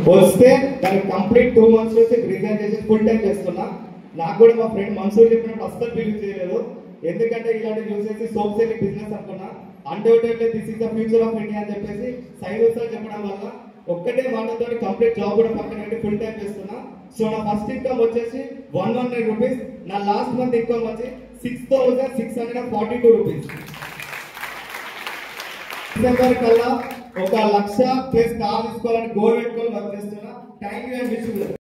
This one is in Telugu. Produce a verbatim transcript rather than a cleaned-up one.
వస్తే దానికి కంప్లీట్ టూ మంత్స్ నుంచి రిజైన్ చేసి ఫుల్ టైం చేస్తున్నా. నాకు కూడా మా ఫ్రెండ్ మన్సూర్ చెప్పినప్పుడు అస్సలు బిలీవ్ చేయలేదు, ఎందుకంటే ఇలాంటి చూసేసి సోప్ సేవింగ్ బిజినెస్ అనుకున్నా. Undoubtedly this is the future of India అని చెప్పేసి సైడ్ సార్ చెప్పడం వల్ల ఒక్కటే మాటతో కంప్లీట్ జాబ్ కూడా పక్కన పెట్టి ఫుల్ టైం చేస్తున్నా. సో నా ఫస్ట్ ఇన్కమ్ వచ్చేసి వన్ వన్ నైన్ రూపీస్, నా లాస్ట్ మంత్ ఇన్కమ్ వచ్చి six thousand six hundred and forty two rupees. December కల్లా ఒక లక్ష ప్లస్ కార్ తీసుకోవాలని గోల్ పెట్టుకొని వర్క్ చేస్తున్నా. Thank you and wish you.